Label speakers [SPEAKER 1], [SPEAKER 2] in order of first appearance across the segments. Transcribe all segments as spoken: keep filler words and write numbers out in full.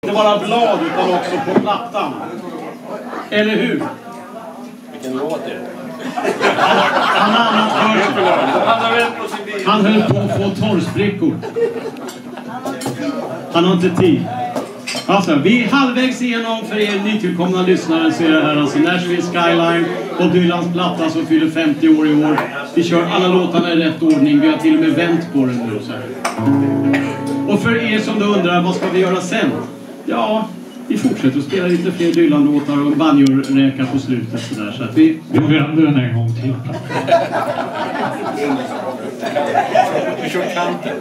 [SPEAKER 1] Inte bara blad utan också på plattan. Eller hur?
[SPEAKER 2] Vilken låt är det?
[SPEAKER 1] Han har annat för sig. Han höll på att få torrsprickor. Han har inte tid. Alltså, vi är halvvägs igenom för er nytillkomna lyssnare, så är det här alltså Nashville Skyline och Dylans platta som fyller femtio år i år. Vi kör alla låtarna i rätt ordning, vi har till och med vänt på den nu. Så här. Och för er som då undrar, vad ska vi göra sen? Ja, vi fortsätter att spela lite fler Dylan-låtar och banjo-räka på slutet. Så där, så att vi, vi vänder den en gång till.
[SPEAKER 2] Vi kör kanten.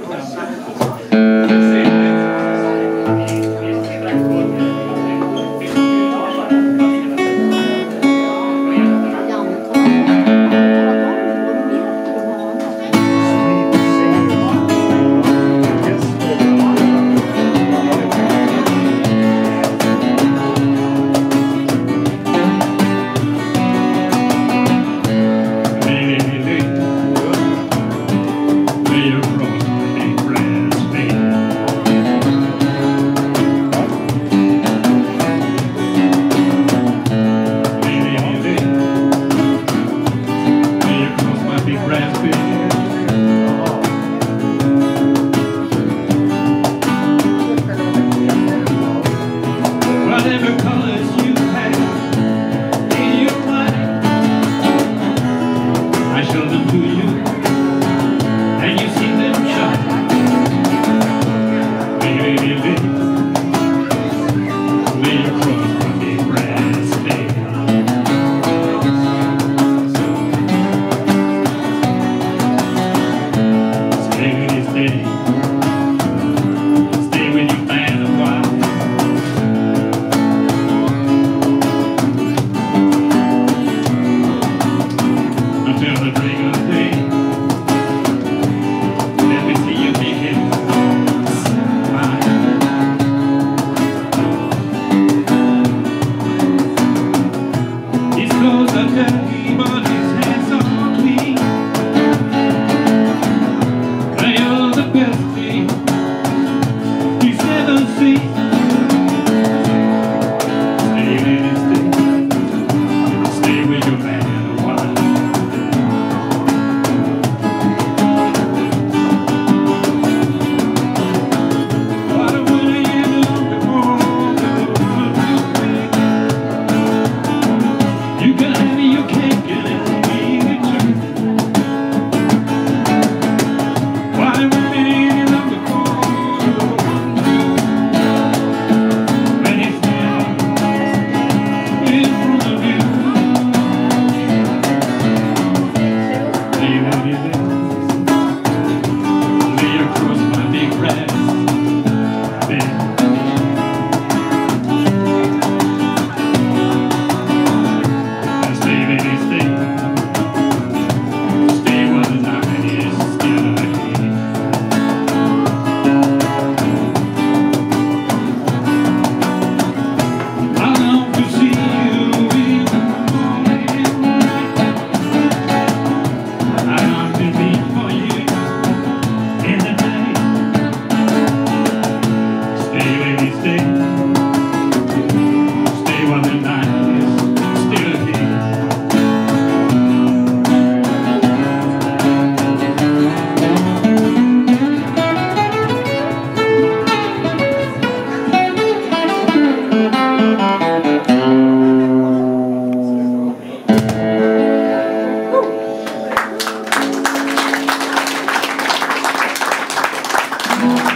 [SPEAKER 3] Mm.